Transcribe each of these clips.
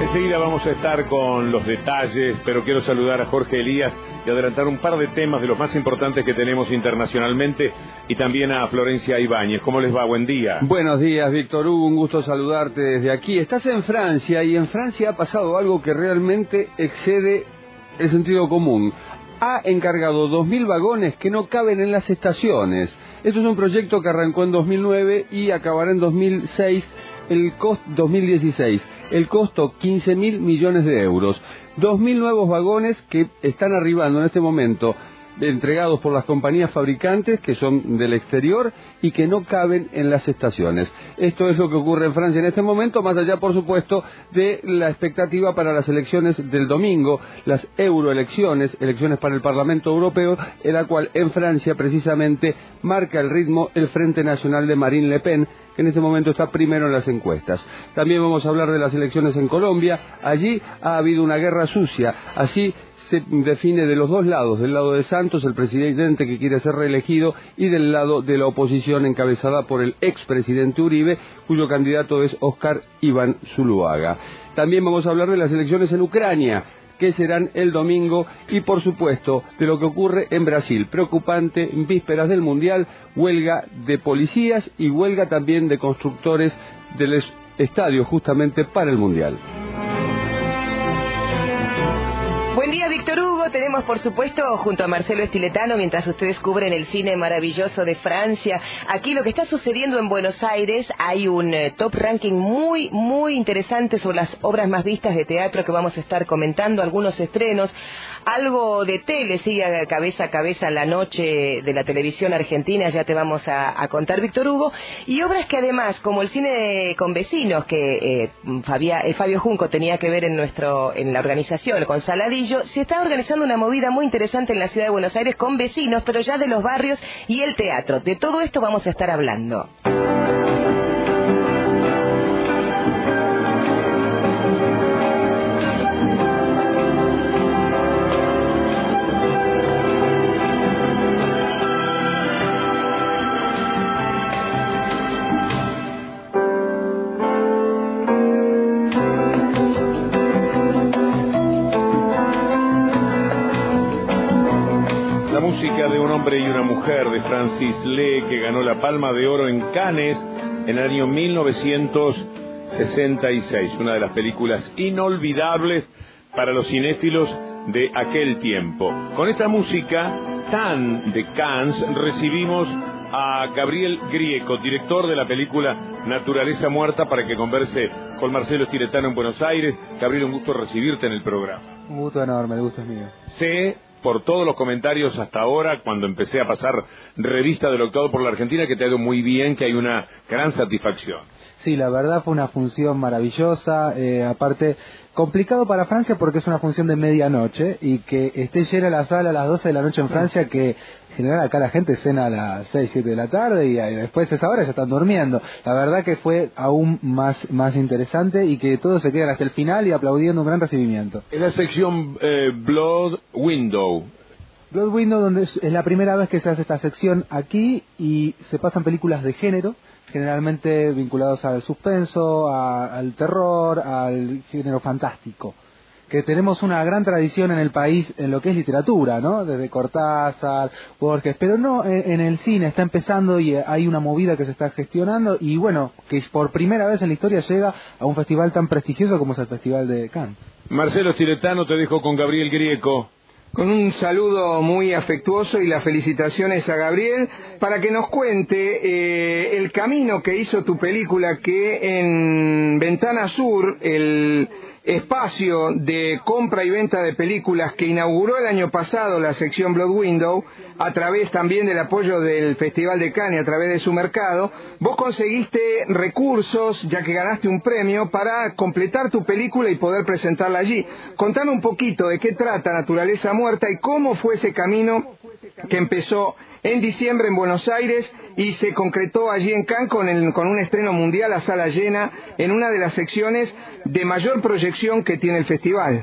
Enseguida vamos a estar con los detalles, pero quiero saludar a Jorge Elías y adelantar un par de temas de los más importantes que tenemos internacionalmente, y también a Florencia Ibáñez. ¿Cómo les va? Buen día. Buenos días, Víctor Hugo, un gusto saludarte desde aquí. Estás en Francia, y en Francia ha pasado algo que realmente excede el sentido común. Ha encargado 2.000 vagones que no caben en las estaciones. Esto es un proyecto que arrancó en 2009 y acabará en 2016, 2016. El costo, 15.000 millones de euros. 2.000 nuevos vagones que están arribando en este momento, entregados por las compañías fabricantes que son del exterior y que no caben en las estaciones. Esto es lo que ocurre en Francia en este momento, más allá, por supuesto, de la expectativa para las elecciones del domingo, las euroelecciones, elecciones para el Parlamento Europeo, en la cual en Francia precisamente marca el ritmo el Frente Nacional de Marine Le Pen, que en este momento está primero en las encuestas. También vamos a hablar de las elecciones en Colombia. Allí ha habido una guerra sucia, así se define de los dos lados, del lado de Santos, el presidente que quiere ser reelegido, y del lado de la oposición encabezada por el expresidente Uribe, cuyo candidato es Oscar Iván Zuluaga. También vamos a hablar de las elecciones en Ucrania, que serán el domingo, y por supuesto de lo que ocurre en Brasil. Preocupante, en vísperas del Mundial, huelga de policías y huelga también de constructores del estadio justamente para el Mundial. Buen día, Víctor Hugo. Tenemos, por supuesto, junto a Marcelo Estiletano, mientras ustedes cubren el cine maravilloso de Francia, aquí lo que está sucediendo en Buenos Aires. Hay un top ranking muy interesante sobre las obras más vistas de teatro que vamos a estar comentando, algunos estrenos, algo de tele, sigue cabeza a cabeza la noche de la televisión argentina, ya te vamos a contar, Víctor Hugo, y obras que además, como el cine con vecinos, que Fabio Junco tenía que ver en la organización con Saladillo, se está organizando una movida muy interesante en la ciudad de Buenos Aires con vecinos, pero ya de los barrios y el teatro. De todo esto vamos a estar hablando. Música de un hombre y una mujer de Francis Lee, que ganó la Palma de Oro en Cannes en el año 1966, una de las películas inolvidables para los cinéfilos de aquel tiempo. Con esta música tan de Cannes recibimos a Gabriel Grieco, director de la película Naturaleza Muerta, para que converse con Marcelo Estiletano en Buenos Aires. Gabriel, un gusto recibirte en el programa. Un gusto enorme, el gusto es mío. Sé, por todos los comentarios hasta ahora, cuando empecé a pasar revista de lo actuado por la Argentina, que te ha ido muy bien, que hay una gran satisfacción. Sí, la verdad fue una función maravillosa, aparte complicado para Francia porque es una función de medianoche, y que esté llena la sala a las 12 de la noche en Francia, que en general acá la gente cena a las 6, 7 de la tarde y después de esa hora ya están durmiendo. La verdad que fue aún más interesante, y que todos se quedan hasta el final y aplaudiendo un gran recibimiento. Es la sección Blood Window. Blood Window, donde es la primera vez que se hace esta sección aquí, y se pasan películas de género, generalmente vinculados al suspenso, al terror, al género fantástico, que tenemos una gran tradición en el país en lo que es literatura, ¿no? Desde Cortázar, Borges, pero no en el cine. Está empezando y hay una movida que se está gestionando, y bueno, que por primera vez en la historia llega a un festival tan prestigioso como es el Festival de Cannes. Marcelo Estiletano, te dejo con Gabriel Grieco. Con un saludo muy afectuoso y las felicitaciones a Gabriel, para que nos cuente el camino que hizo tu película, que en Ventana Sur, el espacio de compra y venta de películas que inauguró el año pasado la sección Blood Window, a través también del apoyo del Festival de Cannes, a través de su mercado, vos conseguiste recursos, ya que ganaste un premio, para completar tu película y poder presentarla allí. Contame un poquito de qué trata Naturaleza Muerta y cómo fue ese camino que empezó en diciembre en Buenos Aires y se concretó allí en Cannes con un estreno mundial a sala llena, en una de las secciones de mayor proyección que tiene el festival.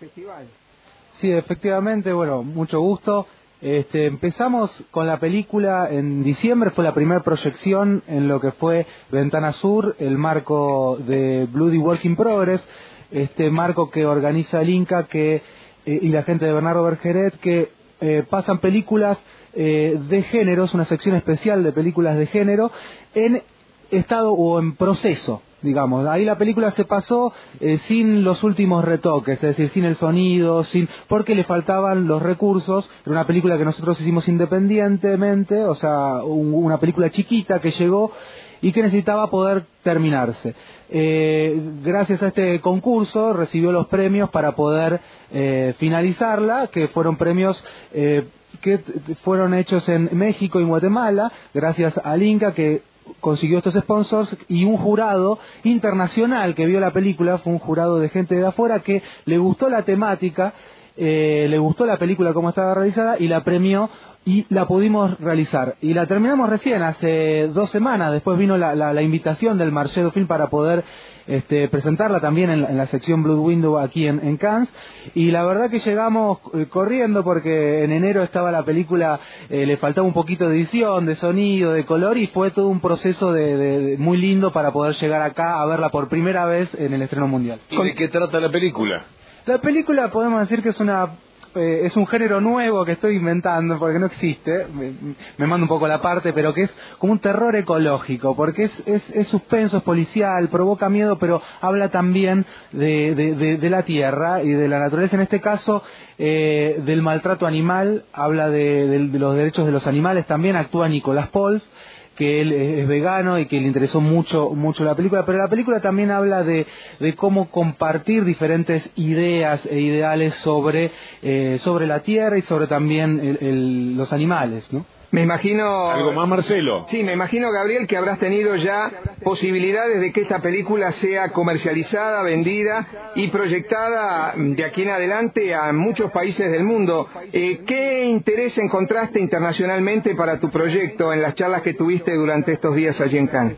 Sí, efectivamente, bueno, mucho gusto. Empezamos con la película en diciembre, fue la primera proyección en lo que fue Ventana Sur, el marco de Bloody Work in Progress. este marco que organiza el Inca y la gente de Bernardo Bergeret, que pasan películas de géneros, una sección especial de películas de género en estado o en proceso, digamos. Ahí la película se pasó sin los últimos retoques, es decir, sin el sonido, porque le faltaban los recursos. Era una película que nosotros hicimos independientemente, o sea, una película chiquita que llegó y que necesitaba poder terminarse. Gracias a este concurso recibió los premios para poder finalizarla, que fueron premios que fueron hechos en México y Guatemala, gracias al Inca, que consiguió estos sponsors, y un jurado internacional que vio la película. Fue un jurado de gente de afuera que le gustó la temática, le gustó la película como estaba realizada y la premió, y la pudimos realizar. Y la terminamos recién, hace 2 semanas. Después vino la invitación del Marché du Film para poder presentarla también en la sección Blood Window aquí en Cannes. Y la verdad que llegamos corriendo, porque en enero estaba la película, le faltaba un poquito de edición, de sonido, de color, y fue todo un proceso muy lindo para poder llegar acá a verla por primera vez en el estreno mundial. ¿Y de qué trata la película? La película podemos decir que es un género nuevo que estoy inventando, porque no existe, me mando un poco la parte, pero que es como un terror ecológico, porque es suspenso, es policial, provoca miedo, pero habla también de la tierra y de la naturaleza. En este caso, del maltrato animal, habla de los derechos de los animales. También actúa Nicolás Pols, que él es vegano y que le interesó mucho la película, pero la película también habla de cómo compartir diferentes ideas e ideales sobre la tierra y sobre también los animales, ¿no? Me imagino... ¿Algo más, Marcelo? Sí, me imagino, Gabriel, que habrás tenido ya posibilidades de que esta película sea comercializada, vendida y proyectada de aquí en adelante a muchos países del mundo. ¿Qué interés encontraste internacionalmente para tu proyecto en las charlas que tuviste durante estos días allí en Cannes?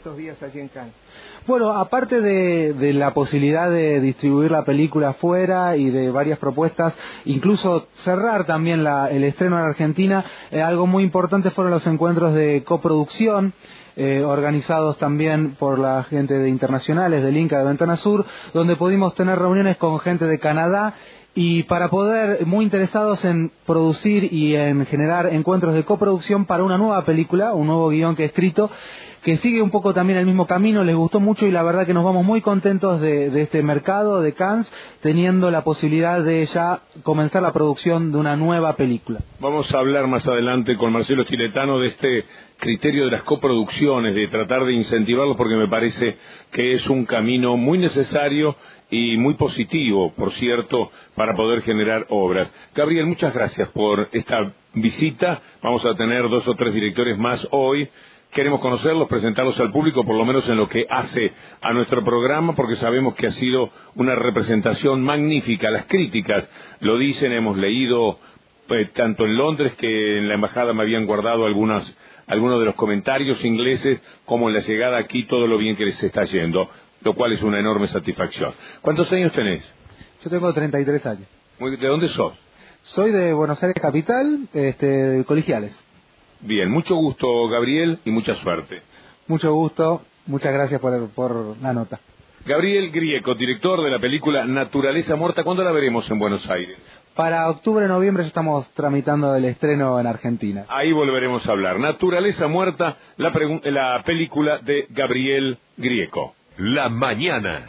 Bueno, aparte de la posibilidad de distribuir la película afuera y de varias propuestas, incluso cerrar también el estreno en Argentina, algo muy importante fueron los encuentros de coproducción, organizados también por la gente de internacionales del Inca de Ventana Sur, donde pudimos tener reuniones con gente de Canadá, y para poder, muy interesados en producir y en generar encuentros de coproducción para una nueva película, un nuevo guión que he escrito, que sigue un poco también el mismo camino. Les gustó mucho y la verdad que nos vamos muy contentos de este mercado de Cannes, teniendo la posibilidad de ya comenzar la producción de una nueva película. Vamos a hablar más adelante con Marcelo Estiletano de este criterio de las coproducciones, de tratar de incentivarlo, porque me parece que es un camino muy necesario y muy positivo, por cierto, para poder generar obras. Gabriel, muchas gracias por esta visita. Vamos a tener 2 o 3 directores más hoy. Queremos conocerlos, presentarlos al público, por lo menos en lo que hace a nuestro programa, porque sabemos que ha sido una representación magnífica. Las críticas lo dicen, hemos leído tanto en Londres, que en la embajada me habían guardado algunos de los comentarios ingleses, como en la llegada aquí, todo lo bien que les está yendo, lo cual es una enorme satisfacción. ¿Cuántos años tenés? Yo tengo 33 años. ¿De dónde sos? Soy de Buenos Aires capital, Colegiales. Bien, mucho gusto, Gabriel, y mucha suerte. Mucho gusto, muchas gracias por la nota. Gabriel Grieco, director de la película Naturaleza Muerta. ¿Cuándo la veremos en Buenos Aires? Para octubre, noviembre ya estamos tramitando el estreno en Argentina. Ahí volveremos a hablar. Naturaleza Muerta, la película de Gabriel Grieco. La mañana.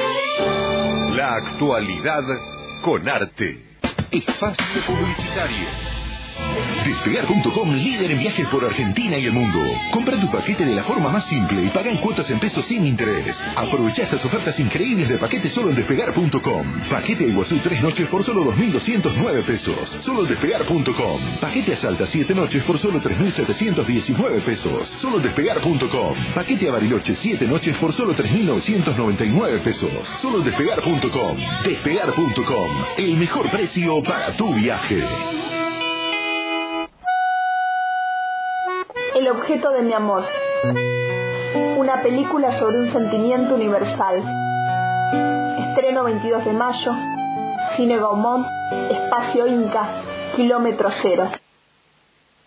La actualidad con arte. Espacio publicitario. Despegar.com, líder en viajes por Argentina y el mundo. Compra tu paquete de la forma más simple y paga en cuotas en pesos sin interés. Aprovecha estas ofertas increíbles de paquete solo en Despegar.com. Paquete a Iguazú 3 noches por solo 2.209 pesos. Solo en Despegar.com. Paquete a Salta 7 noches por solo 3.719 pesos. Solo en Despegar.com. Paquete a Bariloche 7 noches por solo 3.999 pesos. Solo en Despegar.com. Despegar.com. El mejor precio para tu viaje. El objeto de mi amor. Una película sobre un sentimiento universal. Estreno 22 de mayo. Cine Gaumont. Espacio Inca. Kilómetro cero.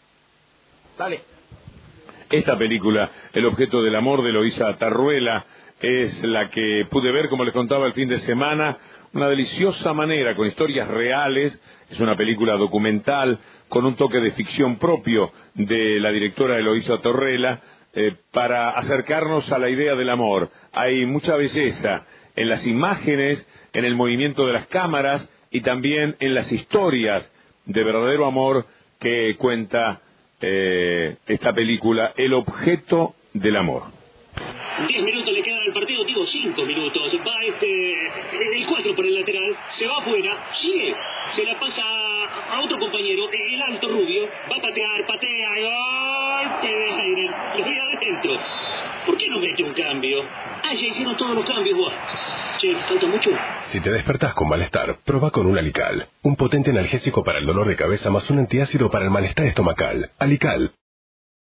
Dale. Esta película, El objeto del amor, de Eloísa Tarruela, es la que pude ver, como les contaba, el fin de semana. Una deliciosa manera, con historias reales. Es una película documental con un toque de ficción propio de la directora Eloísa Torrella, para acercarnos a la idea del amor. Hay mucha belleza en las imágenes, en el movimiento de las cámaras y también en las historias de verdadero amor que cuenta esta película, El objeto del amor. 10 minutos le quedan al partido, digo 5 minutos. Va el 4 por el lateral, se va afuera, sigue, se la pasa a otro compañero, el alto rubio, va a patear, patea, golpe de aire, lo voy adentro. ¿Por qué no mete un cambio? Ah, ya hicieron todos los cambios, vos. Che, falta mucho. Si te despertás con malestar, prueba con un Alical. Un potente analgésico para el dolor de cabeza más un antiácido para el malestar estomacal. Alical.